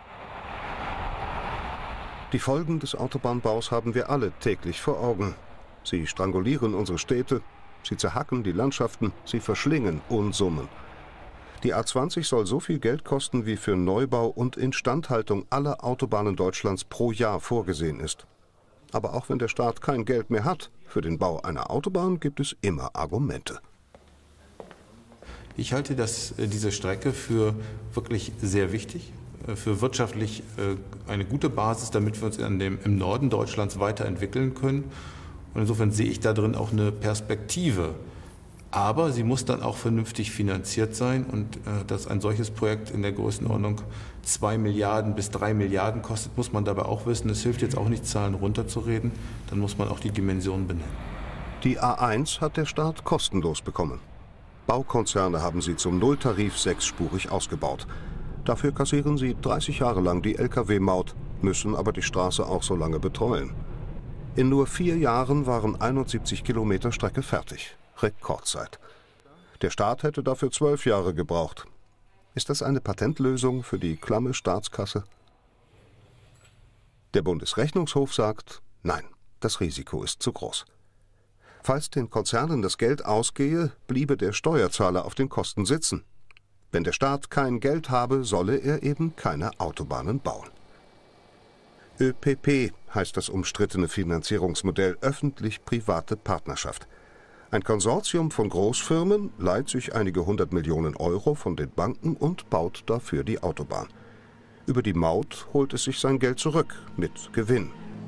Speaker 1: Die Folgen des Autobahnbaus haben wir alle täglich vor Augen. Sie strangulieren unsere Städte, sie zerhacken die Landschaften, sie verschlingen Unsummen. Die A20 soll so viel Geld kosten, wie für Neubau und Instandhaltung aller Autobahnen Deutschlands pro Jahr vorgesehen ist. Aber auch wenn der Staat kein Geld mehr hat, für den Bau einer Autobahn gibt es immer Argumente.
Speaker 7: Ich halte diese Strecke für wirklich sehr wichtig, für wirtschaftlich eine gute Basis, damit wir uns im Norden Deutschlands weiterentwickeln können. Und insofern sehe ich da drin auch eine Perspektive. Aber sie muss dann auch vernünftig finanziert sein und dass ein solches Projekt in der Größenordnung 2 Milliarden bis 3 Milliarden kostet, muss man dabei auch wissen. Es hilft jetzt auch nicht, Zahlen runterzureden, dann muss man auch die Dimensionen benennen.
Speaker 1: Die A1 hat der Staat kostenlos bekommen. Baukonzerne haben sie zum Nulltarif 6-spurig ausgebaut. Dafür kassieren sie 30 Jahre lang die Lkw-Maut, müssen aber die Straße auch so lange betreuen. In nur 4 Jahren waren 71 Kilometer Strecke fertig. Rekordzeit. Der Staat hätte dafür 12 Jahre gebraucht. Ist das eine Patentlösung für die klamme Staatskasse? Der Bundesrechnungshof sagt, nein, das Risiko ist zu groß. Falls den Konzernen das Geld ausgehe, bliebe der Steuerzahler auf den Kosten sitzen. Wenn der Staat kein Geld habe, solle er eben keine Autobahnen bauen. ÖPP heißt das umstrittene Finanzierungsmodell öffentlich-private Partnerschaft. Ein Konsortium von Großfirmen leiht sich einige 100 Millionen Euro von den Banken und baut dafür die Autobahn. Über die Maut holt es sich sein Geld zurück, mit Gewinn.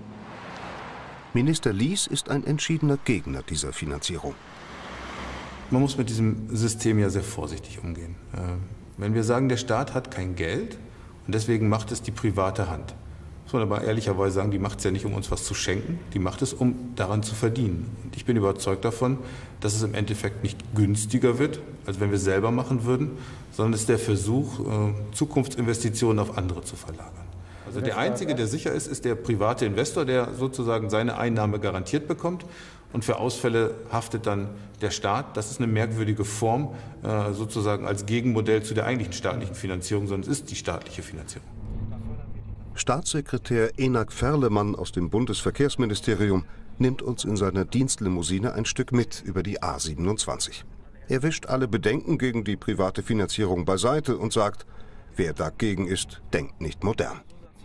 Speaker 1: Minister Lies ist ein entschiedener Gegner dieser Finanzierung.
Speaker 7: Man muss mit diesem System ja sehr vorsichtig umgehen. Wenn wir sagen, der Staat hat kein Geld und deswegen macht es die private Hand, muss man aber ehrlicherweise sagen, die macht es ja nicht, um uns was zu schenken, die macht es, um daran zu verdienen. Und ich bin überzeugt davon, dass es im Endeffekt nicht günstiger wird, als wenn wir es selber machen würden, sondern es ist der Versuch, Zukunftsinvestitionen auf andere zu verlagern. Also der Einzige, der sicher ist, ist der private Investor, der sozusagen seine Einnahme garantiert bekommt. Und für Ausfälle haftet dann der Staat. Das ist eine merkwürdige Form, sozusagen als Gegenmodell zu der eigentlichen staatlichen Finanzierung, sondern es ist die staatliche Finanzierung.
Speaker 1: Staatssekretär Enak Ferlemann aus dem Bundesverkehrsministerium nimmt uns in seiner Dienstlimousine ein Stück mit über die A27. Er wischt alle Bedenken gegen die private Finanzierung beiseite und sagt, wer dagegen ist, denkt nicht modern.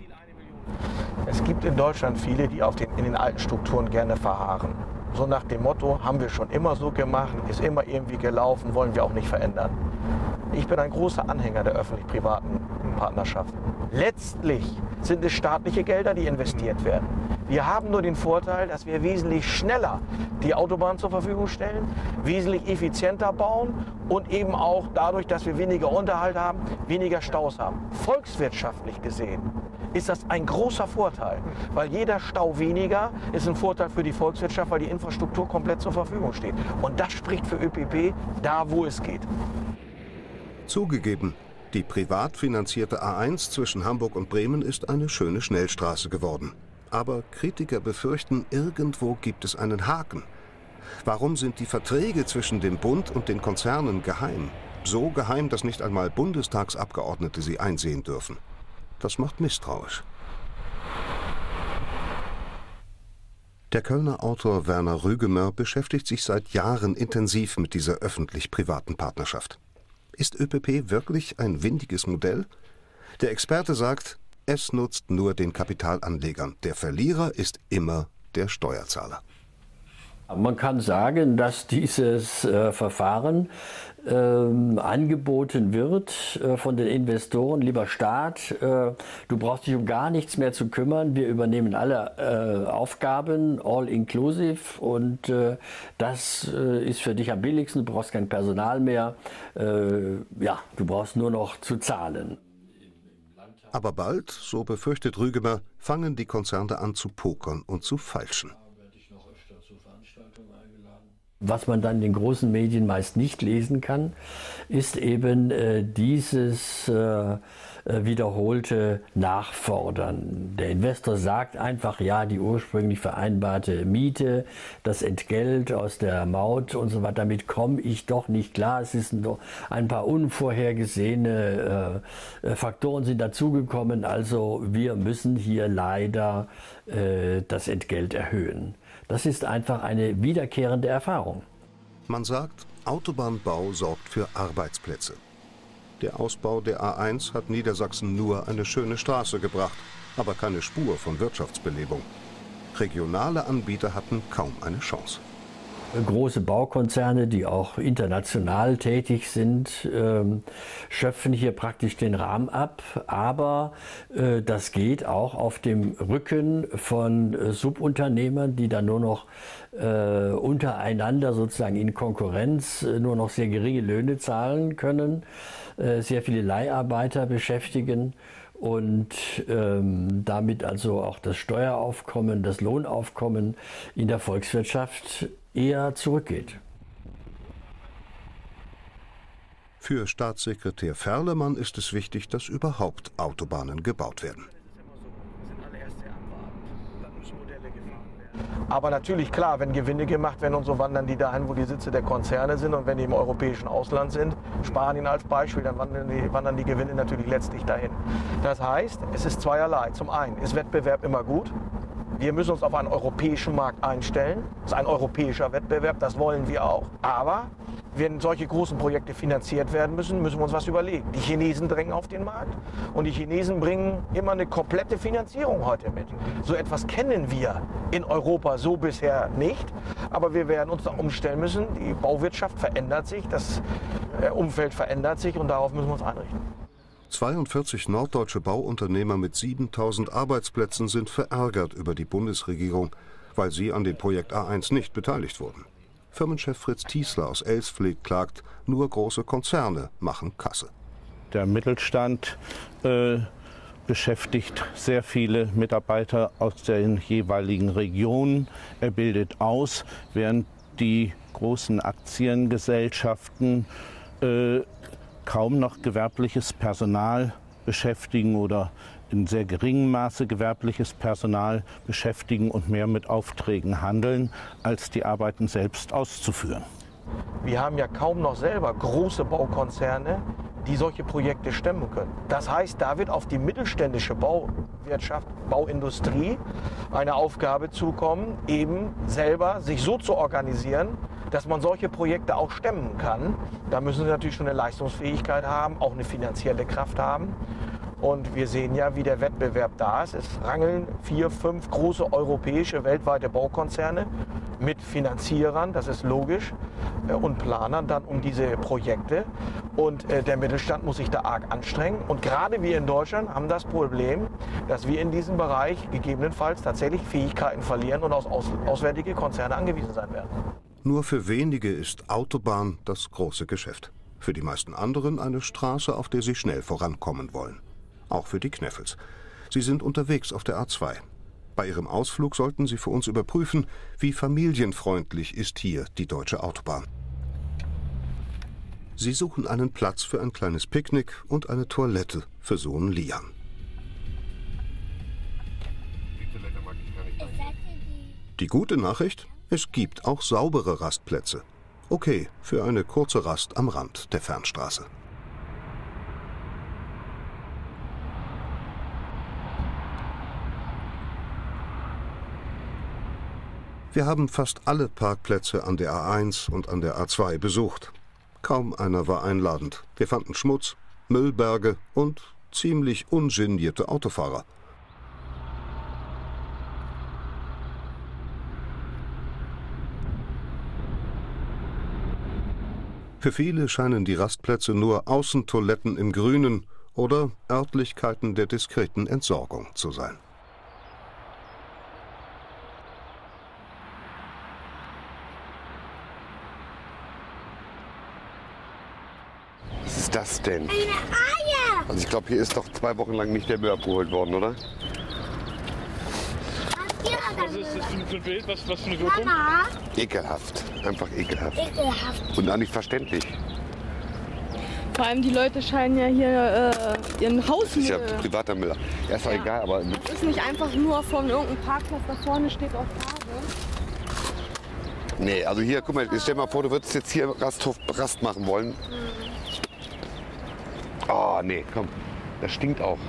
Speaker 18: Es gibt in Deutschland viele, die in den alten Strukturen gerne verharren. So nach dem Motto, haben wir schon immer so gemacht, ist immer irgendwie gelaufen, wollen wir auch nicht verändern. Ich bin ein großer Anhänger der öffentlich-privaten Partnerschaften. Letztlich sind es staatliche Gelder, die investiert werden. Wir haben nur den Vorteil, dass wir wesentlich schneller die Autobahn zur Verfügung stellen, wesentlich effizienter bauen und eben auch dadurch, dass wir weniger Unterhalt haben, weniger Staus haben. Volkswirtschaftlich gesehen ist das ein großer Vorteil, weil jeder Stau weniger ist ein Vorteil für die Volkswirtschaft, weil die Infrastruktur komplett zur Verfügung steht. Und das spricht für ÖPP da, wo es geht.
Speaker 1: Zugegeben, die privat finanzierte A1 zwischen Hamburg und Bremen ist eine schöne Schnellstraße geworden. Aber Kritiker befürchten, irgendwo gibt es einen Haken. Warum sind die Verträge zwischen dem Bund und den Konzernen geheim? So geheim, dass nicht einmal Bundestagsabgeordnete sie einsehen dürfen. Das macht misstrauisch. Der Kölner Autor Werner Rügemer beschäftigt sich seit Jahren intensiv mit dieser öffentlich-privaten Partnerschaft. Ist ÖPP wirklich ein windiges Modell? Der Experte sagt, es nutzt nur den Kapitalanlegern. Der Verlierer ist immer der Steuerzahler.
Speaker 19: Man kann sagen, dass dieses Verfahren angeboten wird von den Investoren, lieber Staat, du brauchst dich um gar nichts mehr zu kümmern, wir übernehmen alle Aufgaben, all inclusive, und das ist für dich am billigsten, du brauchst kein Personal mehr, ja, du brauchst nur noch zu zahlen.
Speaker 1: Aber bald, so befürchtet Rügemer, fangen die Konzerne an zu pokern und zu feilschen.
Speaker 19: Was man dann in den großen Medien meist nicht lesen kann, ist eben dieses wiederholte Nachfordern. Der Investor sagt einfach, ja, die ursprünglich vereinbarte Miete, das Entgelt aus der Maut und so weiter, damit komme ich doch nicht klar. Es sind noch ein paar unvorhergesehene Faktoren sind dazugekommen, also wir müssen hier leider das Entgelt erhöhen. Das ist einfach eine wiederkehrende Erfahrung.
Speaker 1: Man sagt, Autobahnbau sorgt für Arbeitsplätze. Der Ausbau der A1 hat Niedersachsen nur eine schöne Straße gebracht, aber keine Spur von Wirtschaftsbelebung. Regionale Anbieter hatten kaum eine Chance.
Speaker 19: Große Baukonzerne, die auch international tätig sind, schöpfen hier praktisch den Rahmen ab. Aber das geht auch auf dem Rücken von Subunternehmern, die dann nur noch untereinander sozusagen in Konkurrenz nur noch sehr geringe Löhne zahlen können, sehr viele Leiharbeiter beschäftigen und damit also auch das Steueraufkommen, das Lohnaufkommen in der Volkswirtschaft eher zurückgeht.
Speaker 1: Für Staatssekretär Ferlemann ist es wichtig, dass überhaupt Autobahnen gebaut werden.
Speaker 18: Aber natürlich, klar, wenn Gewinne gemacht werden und so, wandern die dahin, wo die Sitze der Konzerne sind. Und wenn die im europäischen Ausland sind, Spanien als Beispiel, dann wandern die Gewinne natürlich letztlich dahin. Das heißt, es ist zweierlei. Zum einen ist Wettbewerb immer gut. Wir müssen uns auf einen europäischen Markt einstellen. Das ist ein europäischer Wettbewerb, das wollen wir auch. Aber wenn solche großen Projekte finanziert werden müssen, müssen wir uns was überlegen. Die Chinesen drängen auf den Markt und die Chinesen bringen immer eine komplette Finanzierung heute mit. So etwas kennen wir in Europa so bisher nicht. Aber wir werden uns da umstellen müssen. Die Bauwirtschaft verändert sich, das Umfeld verändert sich und darauf müssen wir uns einrichten.
Speaker 1: 42 norddeutsche Bauunternehmer mit 7.000 Arbeitsplätzen sind verärgert über die Bundesregierung, weil sie an dem Projekt A1 nicht beteiligt wurden. Firmenchef Fritz Tiesler aus Elsfleth klagt, nur große Konzerne machen Kasse.
Speaker 20: Der Mittelstand beschäftigt sehr viele Mitarbeiter aus den jeweiligen Regionen. Er bildet aus, während die großen Aktiengesellschaften kaum noch gewerbliches Personal beschäftigen oder in sehr geringem Maße gewerbliches Personal beschäftigen und mehr mit Aufträgen handeln, als die Arbeiten selbst auszuführen.
Speaker 18: Wir haben ja kaum noch selber große Baukonzerne, die solche Projekte stemmen können. Das heißt, da wird auf die mittelständische Bauwirtschaft, Bauindustrie eine Aufgabe zukommen, eben selber sich so zu organisieren, dass man solche Projekte auch stemmen kann. Da müssen sie natürlich schon eine Leistungsfähigkeit haben, auch eine finanzielle Kraft haben. Und wir sehen ja, wie der Wettbewerb da ist. Es rangeln 4, 5 große europäische, weltweite Baukonzerne mit Finanzierern, das ist logisch, und Planern dann um diese Projekte. Und der Mittelstand muss sich da arg anstrengen. Und gerade wir in Deutschland haben das Problem, dass wir in diesem Bereich gegebenenfalls tatsächlich Fähigkeiten verlieren und auf auswärtige Konzerne angewiesen sein werden.
Speaker 1: Nur für wenige ist Autobahn das große Geschäft. Für die meisten anderen eine Straße, auf der sie schnell vorankommen wollen. Auch für die Kneffels. Sie sind unterwegs auf der A2. Bei ihrem Ausflug sollten sie für uns überprüfen, wie familienfreundlich ist hier die deutsche Autobahn. Sie suchen einen Platz für ein kleines Picknick und eine Toilette für Sohn Lian. Die gute Nachricht? Es gibt auch saubere Rastplätze. Okay, für eine kurze Rast am Rand der Fernstraße. Wir haben fast alle Parkplätze an der A1 und an der A2 besucht. Kaum einer war einladend. Wir fanden Schmutz, Müllberge und ziemlich ungenierte Autofahrer. Für viele scheinen die Rastplätze nur Außentoiletten im Grünen oder Örtlichkeiten der diskreten Entsorgung zu sein.
Speaker 2: Was ist das denn?
Speaker 12: Eine Eier!
Speaker 2: Also ich glaube, hier ist doch 2 Wochen lang nicht der Müll abgeholt worden, oder?
Speaker 12: Was ist das
Speaker 21: für ein Bild? Was für eine Wirkung?
Speaker 12: Mama.
Speaker 2: Ekelhaft. Einfach ekelhaft.
Speaker 12: Ekelhaft.
Speaker 2: Und auch nicht verständlich.
Speaker 13: Vor allem die Leute scheinen ja hier ihren
Speaker 2: Das
Speaker 13: Hausmüll.
Speaker 2: ist ja privater Müll. Ja, ist doch egal, aber...
Speaker 13: Das ist nicht einfach nur von irgendeinem Parkplatz, da vorne steht auch Farbe.
Speaker 2: Nee, also hier, guck mal, stell mal vor, du würdest jetzt hier Rast machen wollen. Oh, nee, komm. Das stinkt auch.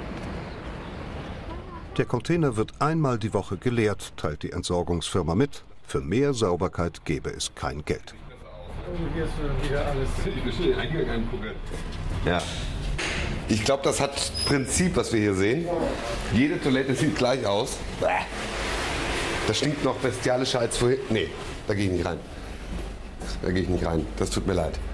Speaker 1: Der Container wird einmal die Woche geleert, teilt die Entsorgungsfirma mit. Für mehr Sauberkeit gebe es kein Geld.
Speaker 21: Hier ist wieder alles. Ich will schon den Eingang angucken.
Speaker 2: Ja. Ich glaube, das hat Prinzip, was wir hier sehen. Jede Toilette sieht gleich aus. Das stinkt noch bestialischer als vorhin. Nee, da gehe ich nicht rein. Da gehe ich nicht rein. Das tut mir leid.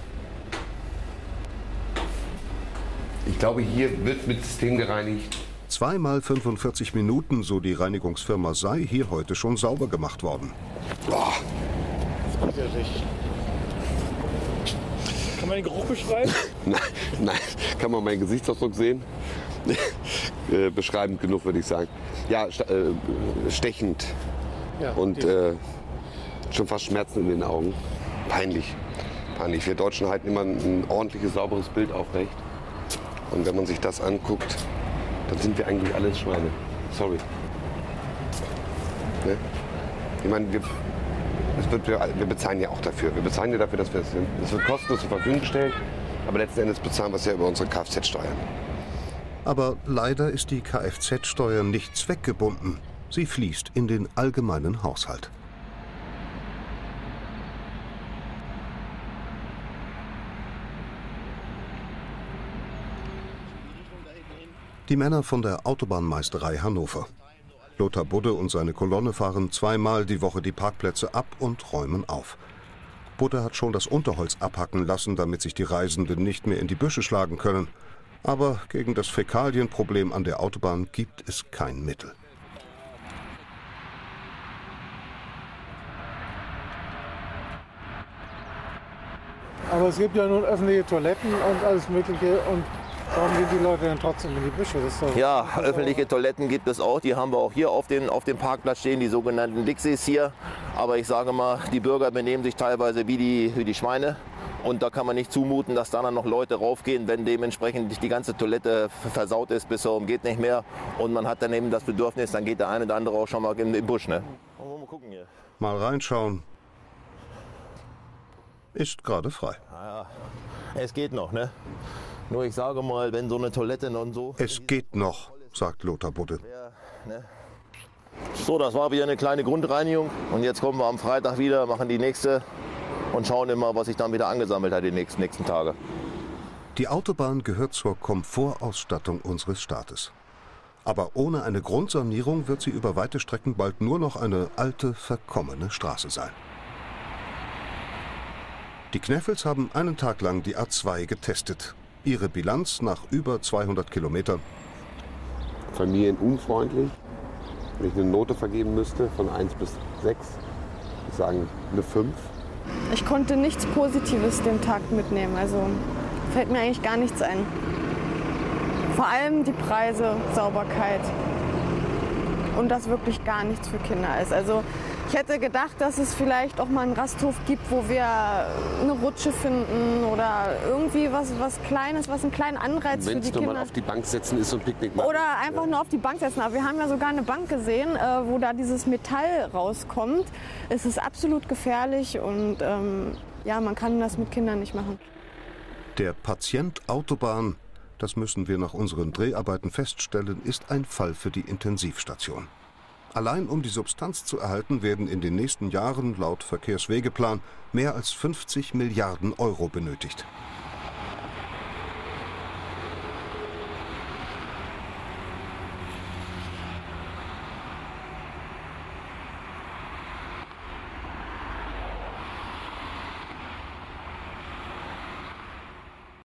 Speaker 2: Ich glaube, hier wird mit System gereinigt.
Speaker 1: 2 mal 45 Minuten, so die Reinigungsfirma, sei hier heute schon sauber gemacht worden.
Speaker 2: Boah.
Speaker 21: Das geht ja nicht. Kann man den Geruch beschreiben?
Speaker 2: Nein. Kann man meinen Gesichtsausdruck sehen? Beschreibend genug, würde ich sagen. Ja, stechend. Ja, und schon fast Schmerzen in den Augen. Peinlich. Peinlich. Wir Deutschen halten immer ein ordentliches, sauberes Bild aufrecht. Und wenn man sich das anguckt, dann sind wir eigentlich alles Schweine. Sorry. Ne? Ich meine, wir bezahlen ja auch dafür. Wir bezahlen ja dafür, dass wir es wird kostenlos zur Verfügung gestellt. Aber letzten Endes bezahlen wir es ja über unsere Kfz-Steuern.
Speaker 1: Aber leider ist die Kfz-Steuer nicht zweckgebunden. Sie fließt in den allgemeinen Haushalt. Die Männer von der Autobahnmeisterei Hannover. Lothar Budde und seine Kolonne fahren 2-mal die Woche die Parkplätze ab und räumen auf. Budde hat schon das Unterholz abhacken lassen, damit sich die Reisenden nicht mehr in die Büsche schlagen können. Aber gegen das Fäkalienproblem an der Autobahn gibt es kein Mittel.
Speaker 4: Aber es gibt ja nun öffentliche Toiletten und alles Mögliche. Und warum gehen die Leute dann trotzdem in die Büsche? Das ist doch
Speaker 22: ja, öffentliche Toiletten gibt es auch. Die haben wir auch hier auf dem Parkplatz stehen, die sogenannten Dixies hier. Aber ich sage mal, die Bürger benehmen sich teilweise wie die Schweine. Und da kann man nicht zumuten, dass da dann noch Leute raufgehen, wenn dementsprechend die ganze Toilette versaut ist, bis so geht nicht mehr. Und man hat dann eben das Bedürfnis, dann geht der eine oder andere auch schon mal im Busch. Ne? Mal gucken hier.
Speaker 1: Mal reinschauen. Ist gerade frei.
Speaker 22: Ja, es geht noch, ne? Nur ich sage mal, wenn so eine Toilette und so...
Speaker 1: Es geht noch, sagt Lothar Budde.
Speaker 22: Ne? So, das war wieder eine kleine Grundreinigung. Und jetzt kommen wir am Freitag wieder, machen die nächste und schauen immer, was sich dann wieder angesammelt hat die nächsten Tage.
Speaker 1: Die Autobahn gehört zur Komfortausstattung unseres Staates. Aber ohne eine Grundsanierung wird sie über weite Strecken bald nur noch eine alte, verkommene Straße sein. Die Kneffels haben einen Tag lang die A2 getestet. Ihre Bilanz nach über 200 Kilometern.
Speaker 2: Familienunfreundlich. Wenn ich eine Note vergeben müsste, von 1 bis 6, würde ich sagen eine 5.
Speaker 13: Ich konnte nichts Positives den Tag mitnehmen, also fällt mir eigentlich gar nichts ein. Vor allem die Preise, Sauberkeit und dass wirklich gar nichts für Kinder ist. Also ich hätte gedacht, dass es vielleicht auch mal einen Rasthof gibt, wo wir eine Rutsche finden oder irgendwie was Kleines, was einen kleinen Anreiz für die Kinder.
Speaker 2: Wenn es nur mal auf die Bank setzen ist und Picknick machen.
Speaker 13: Oder einfach nur auf die Bank setzen. Aber wir haben ja sogar eine Bank gesehen, wo da dieses Metall rauskommt. Es ist absolut gefährlich und ja, man kann das mit Kindern nicht machen.
Speaker 1: Der Patient Autobahn, das müssen wir nach unseren Dreharbeiten feststellen, ist ein Fall für die Intensivstation. Allein um die Substanz zu erhalten, werden in den nächsten Jahren laut Verkehrswegeplan mehr als 50 Milliarden Euro benötigt.